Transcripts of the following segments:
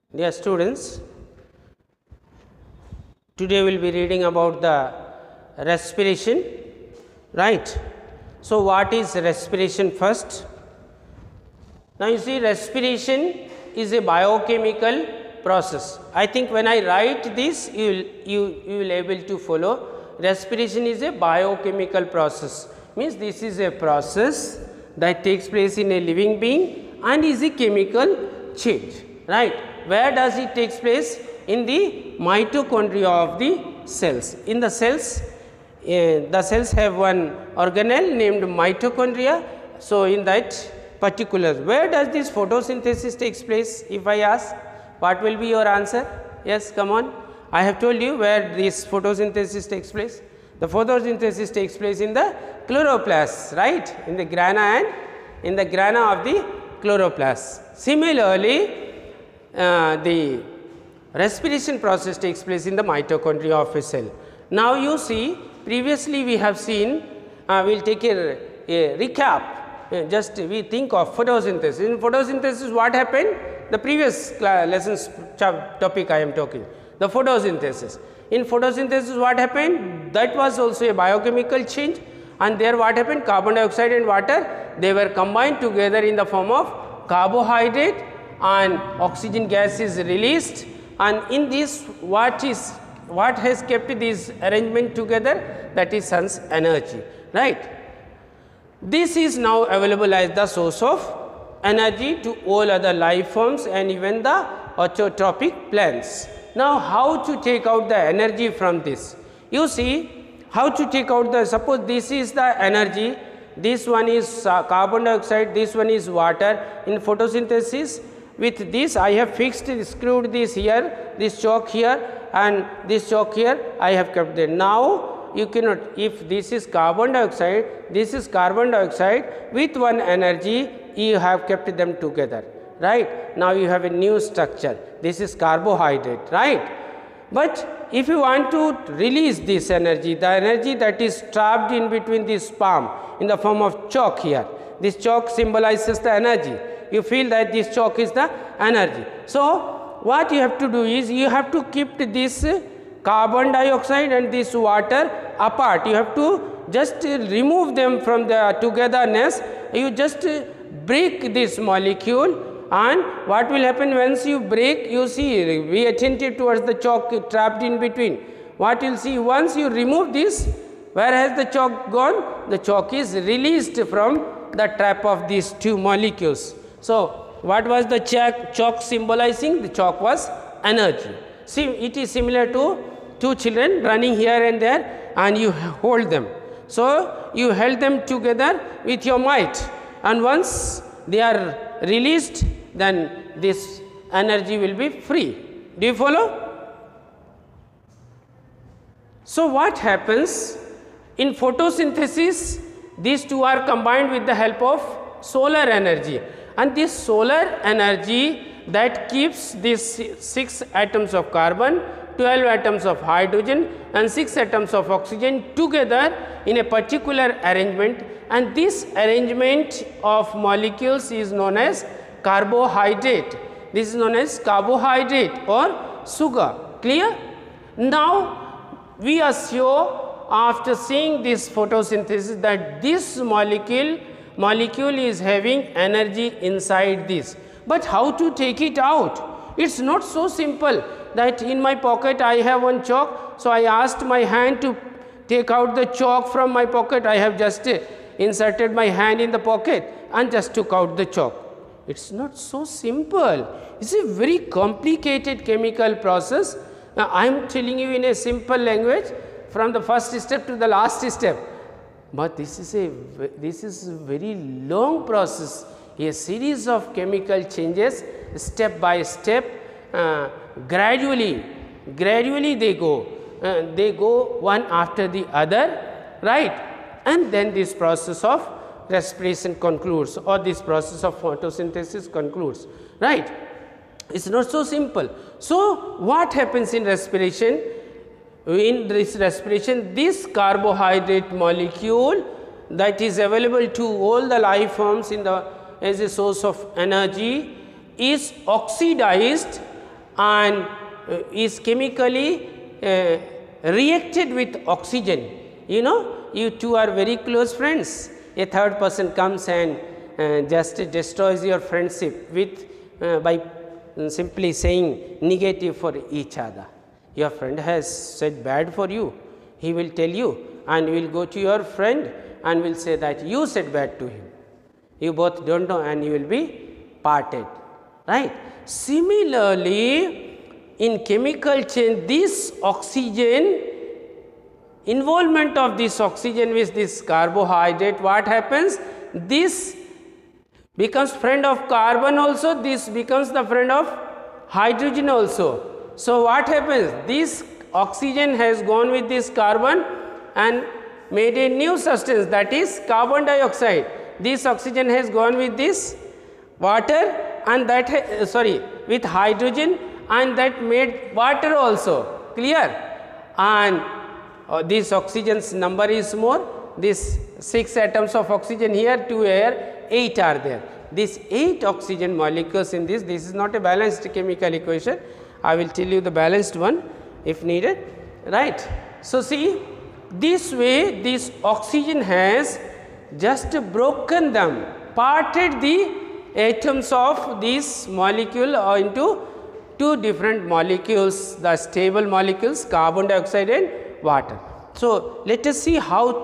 Dear students, today we will be reading about the respiration, right. So, what is respiration first? Now, you see, respiration is a biochemical process. I think when I write this, you will able to follow. Respiration is a biochemical process, means this is a process that takes place in a living being and is a chemical change, right. Where does it takes place? In the mitochondria of the cells. In the cells have one organelle named mitochondria. So, in that particular, where does this photosynthesis takes place? If I ask, what will be your answer? Yes, come on. I have told you where this photosynthesis takes place. The photosynthesis takes place in the chloroplast, right, in the grana and in the grana of the chloroplast. Similarly, the respiration process takes place in the mitochondria of a cell. Now, you see, previously we have seen, we will take a recap, just we think of photosynthesis. In photosynthesis, what happened? The previous lessons topic I am talking, the photosynthesis. In photosynthesis, what happened? That was also a biochemical change, and there what happened? Carbon dioxide and water, they were combined together in the form of carbohydrate, and oxygen gas is released, and in this what has kept this arrangement together? That is sun's energy, right. This is now available as the source of energy to all other life forms and even the autotrophic plants. Now, how to take out the energy from this? You see, how to take out the, suppose this is the energy, this one is carbon dioxide, this one is water. In photosynthesis, with this I have screwed this here, this chalk here and this chalk here I have kept there. Now, you cannot, if this is carbon dioxide, this is carbon dioxide, with one energy you have kept them together, right. Now, you have a new structure, this is carbohydrate, right. But if you want to release this energy, the energy that is trapped in between this palm in the form of chalk here, this chalk symbolizes the energy. You feel that this chalk is the energy. So, what you have to do is, you have to keep this carbon dioxide and this water apart. You have to just remove them from the togetherness. You just break this molecule, and what will happen once you break? You see, be attentive towards the chalk trapped in between. What you will see, once you remove this, where has the chalk gone? The chalk is released from the trap of these two molecules. So, what was the chalk symbolizing? The chalk was energy. See, it is similar to two children running here and there, and you hold them. So, you held them together with your might, and once they are released, then this energy will be free. Do you follow? So, what happens in photosynthesis? These two are combined with the help of solar energy, and this solar energy that keeps these 6 atoms of carbon, 12 atoms of hydrogen and 6 atoms of oxygen together in a particular arrangement, and this arrangement of molecules is known as carbohydrate. This is known as carbohydrate or sugar. Clear? Now, we assure after seeing this photosynthesis that this molecule is having energy inside this, but how to take it out? It is not so simple that in my pocket I have one chalk, so I asked my hand to take out the chalk from my pocket. I have just inserted my hand in the pocket and just took out the chalk. It is not so simple. It is a very complicated chemical process. Now, I am telling you in a simple language from the first step to the last step, but this is a very long process, a series of chemical changes step by step, gradually they go one after the other, right, and then this process of respiration concludes, or this process of photosynthesis concludes, right. It is not so simple. So, what happens in respiration? In this respiration, this carbohydrate molecule that is available to all the life forms as a source of energy is oxidized and is chemically reacted with oxygen. You know, you two are very close friends, a third person comes and just destroys your friendship with by simply saying negative for each other. Your friend has said bad for you, he will tell you, and you will go to your friend and will say that you said bad to him. You both do not know and you will be parted, right. Similarly, in chemical change, this oxygen, involvement of this oxygen with this carbohydrate, what happens? This becomes friend of carbon also, this becomes the friend of hydrogen also. So, what happens? This oxygen has gone with this carbon and made a new substance, that is carbon dioxide. This oxygen has gone with this water and that with hydrogen, and that made water also, clear. And this oxygen's number is more, this 6 atoms of oxygen here, 2 air, 8 are there. These 8 oxygen molecules in this is not a balanced chemical equation. I will tell you the balanced one if needed, right. So, see, this way this oxygen has just broken them, parted the atoms of this molecule into 2 different molecules, the stable molecules, carbon dioxide and water. So, let us see how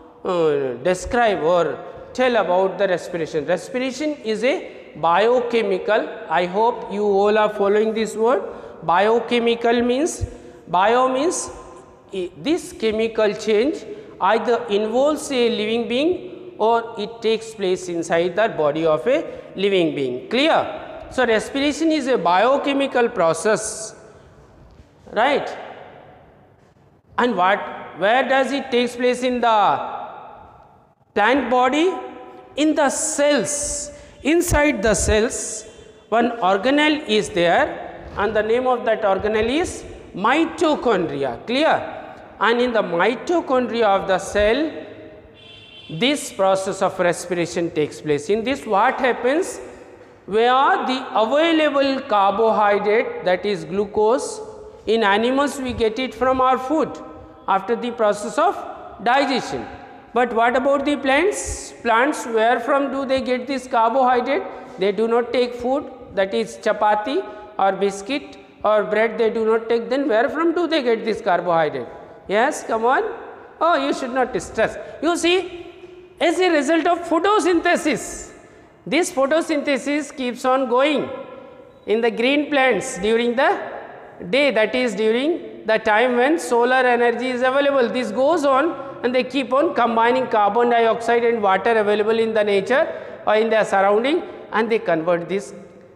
to describe or tell about the respiration. Respiration is a biochemical, I hope you all are following this word. Biochemical means, bio means this chemical change either involves a living being or it takes place inside the body of a living being, clear. So, respiration is a biochemical process, right. And where does it takes place in the plant body? In the cells. Inside the cells, one organelle is there and the name of that organelle is mitochondria, clear. And in the mitochondria of the cell, this process of respiration takes place. In this, what happens? Where the available carbohydrate, that is glucose, in animals we get it from our food after the process of digestion. But what about the plants? Plants, where from do they get this carbohydrate? They do not take food, that is chapati or biscuit or bread, they do not take. Then where from do they get this carbohydrate? Yes, come on. Oh, you should not distress. You see, as a result of photosynthesis, this photosynthesis keeps on going in the green plants during the day, that is during the time when solar energy is available. This goes on and they keep on combining carbon dioxide and water available in the nature or in their surrounding, and they convert these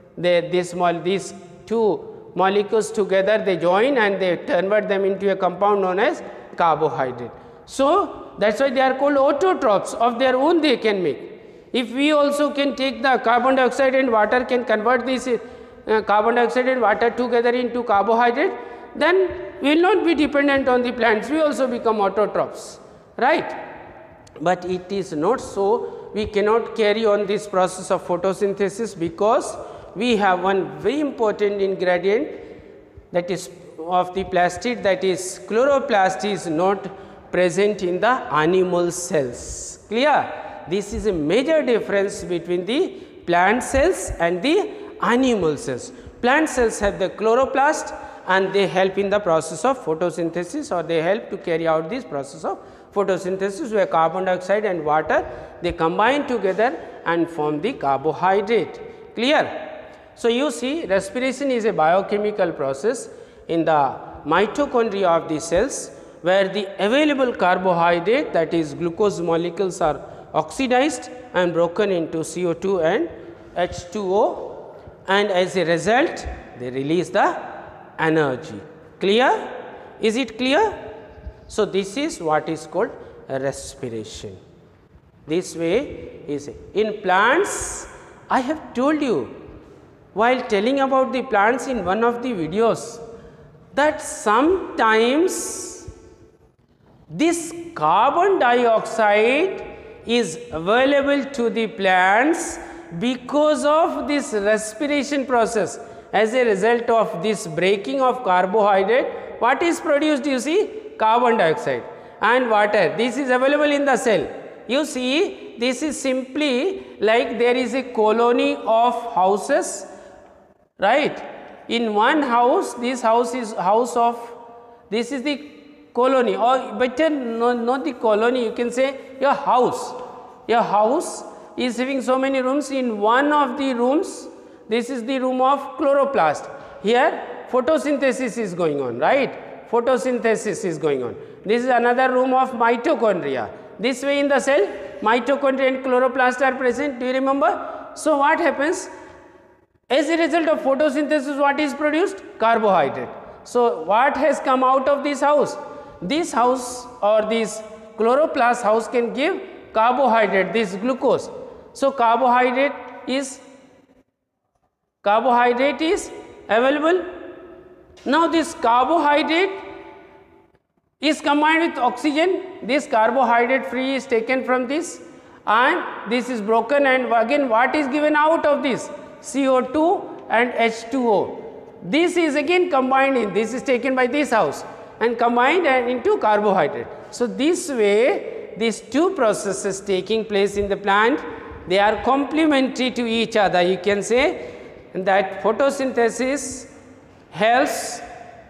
2 molecules together, they join and they convert them into a compound known as carbohydrate. So, that is why they are called autotrophs, of their own they can make. If we also can take the carbon dioxide and water, can convert this carbon dioxide and water together into carbohydrate, then we will not be dependent on the plants, we also become autotrophs, right. But it is not so, we cannot carry on this process of photosynthesis because we have one very important ingredient, that is of the plastid, that is chloroplast is not present in the animal cells, clear. This is a major difference between the plant cells and the animal cells. Plant cells have the chloroplast and they help in the process of photosynthesis, or they help to carry out this process of photosynthesis, where carbon dioxide and water they combine together and form the carbohydrate, clear. So, you see, respiration is a biochemical process in the mitochondria of the cells, where the available carbohydrate, that is glucose molecules, are oxidized and broken into CO2 and H2O, and as a result they release the energy, clear. Is it clear? So, this is what is called respiration. This way is in plants. I have told you while telling about the plants in one of the videos that sometimes this carbon dioxide is available to the plants because of this respiration process. as a result of this breaking of carbohydrate, what is produced? You see, carbon dioxide and water. This is available in the cell. You see, this is simply like there is a colony of houses, right? In one house, this house is house of, this is the colony, or better not the colony, you can say your house. Your house is having so many rooms. In one of the rooms, this is the room of chloroplast. Here photosynthesis is going on, right? Photosynthesis is going on. This is another room of mitochondria. This way in the cell, mitochondria and chloroplast are present. Do you remember? So what happens? As a result of photosynthesis, what is produced? Carbohydrate. So what has come out of this house? This house or this chloroplast house can give carbohydrate, this glucose. So carbohydrate is available. Now this carbohydrate is combined with oxygen. This carbohydrate free is taken from this, and this is broken, and again what is given out of this? CO2 and H2O. This is again combined in, this is taken by this house and combined and into carbohydrate. So this way these two processes taking place in the plant, they are complementary to each other. You can say that photosynthesis helps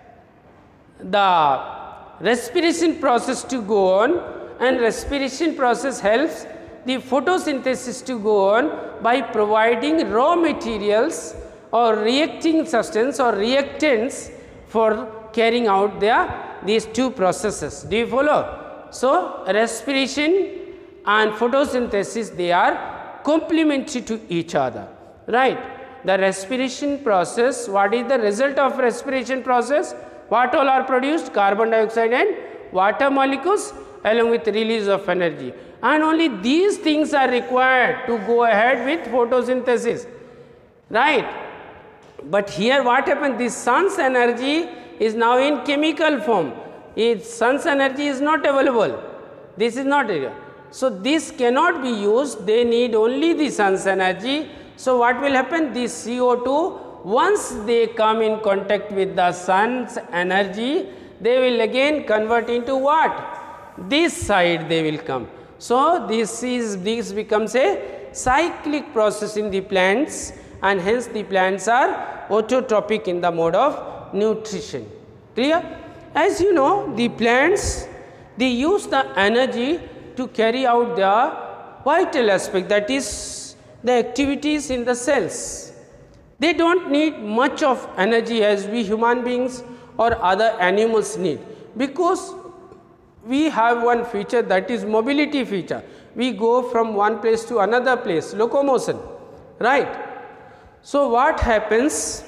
the respiration process to go on, and respiration process helps the photosynthesis to go on by providing raw materials or reacting substance or reactants for carrying out these two processes. Do you follow? So respiration and photosynthesis, they are complementary to each other, right? The respiration process, what is the result of respiration process? What all are produced? Carbon dioxide and water molecules along with release of energy, and only these things are required to go ahead with photosynthesis, right? But here what happened? This sun's energy is now in chemical form. Its sun's energy is not available. This is not available. So this cannot be used. They need only the sun's energy. So what will happen? This CO2, once they come in contact with the sun's energy, they will again convert into what? This side they will come. So this becomes a cyclic process in the plants, and hence the plants are autotrophic in the mode of nutrition. Clear? As you know, the plants, they use the energy to carry out their vital aspect, that is the activities in the cells. They do not need much of energy as we human beings or other animals need, because we have one feature, that is mobility feature. We go from one place to another place, locomotion, right? So what happens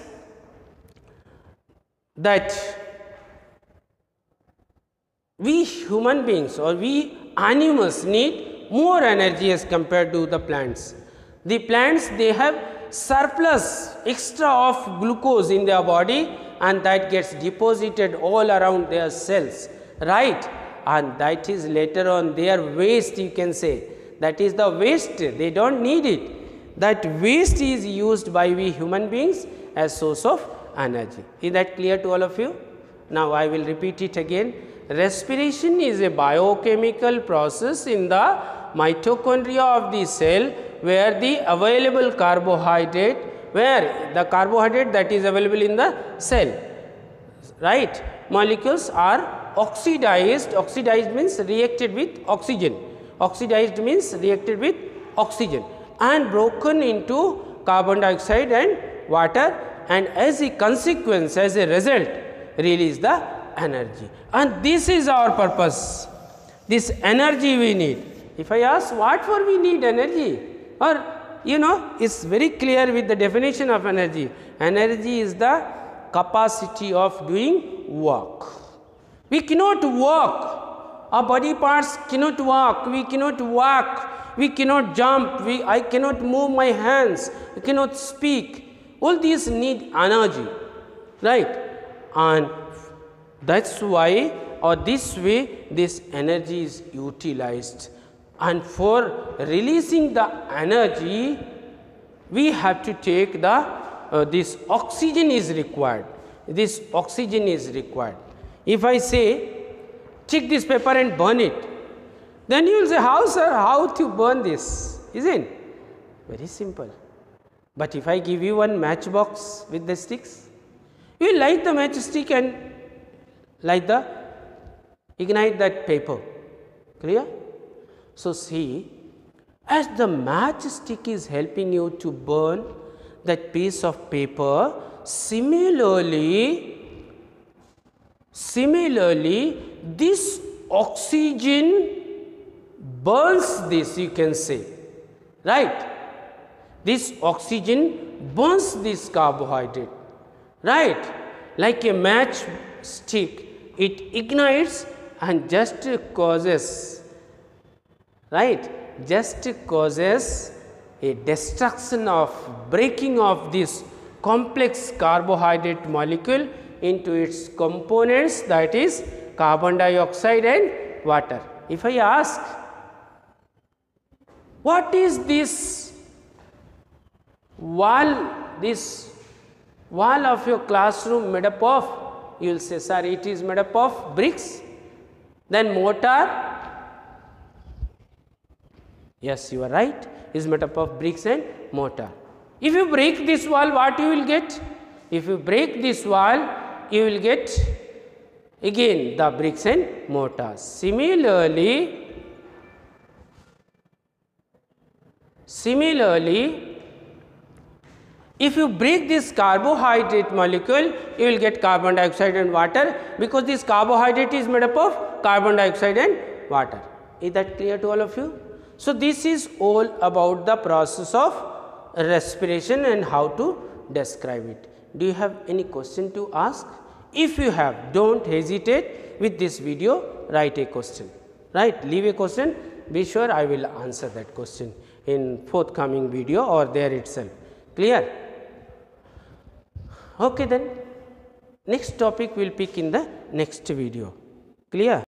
that we human beings or we animals need more energy as compared to the plants. The plants, they have surplus extra of glucose in their body, and that gets deposited all around their cells, right? And that is later on their waste, you can say. That is the waste, they do not need it. That waste is used by we human beings as source of energy. Is that clear to all of you? Now I will repeat it again. Respiration is a biochemical process in the mitochondria of the cell, where the available carbohydrate, where the carbohydrate that is available in the cell, right, molecules are oxidized. Oxidized means reacted with oxygen. Oxidized means reacted with oxygen and broken into carbon dioxide and water, and as a consequence, as a result, release the energy. And this is our purpose. This energy we need. If I ask what for we need energy, or you know, it's very clear with the definition of energy. Energy is the capacity of doing work. We cannot walk, our body parts cannot walk, we cannot walk, we cannot jump, I cannot move my hands, I cannot speak. All these need energy, right? And that's why, or this way, this energy is utilized. And for releasing the energy, we have to take the this oxygen is required. This oxygen is required. If I say take this paper and burn it, then you will say, how sir, how to burn this, isn't it? Very simple. But if I give you one matchbox with the sticks, you will light the matchstick and ignite that paper. Clear? So see, as the matchstick is helping you to burn that piece of paper, similarly this oxygen burns this, you can say, right? This oxygen burns this carbohydrate, right? Like a matchstick, it ignites and just causes, right? Just causes a destruction of breaking of this complex carbohydrate molecule into its components, that is carbon dioxide and water. If I ask, what is this wall of your classroom made up of? You will say, sir, it is made up of bricks. Then mortar, yes, you are right, is made up of bricks and mortar. If you break this wall, what you will get? If you break this wall, you will get again the bricks and mortar. Similarly, if you break this carbohydrate molecule, you will get carbon dioxide and water, because this carbohydrate is made up of carbon dioxide and water. Is that clear to all of you? So this is all about the process of respiration and how to describe it. Do you have any question to ask? If you have, don't hesitate with this video, write a question, right? Leave a question, be sure I will answer that question in forthcoming video or there itself. Clear? Okay, then next topic we will pick in the next video. Clear?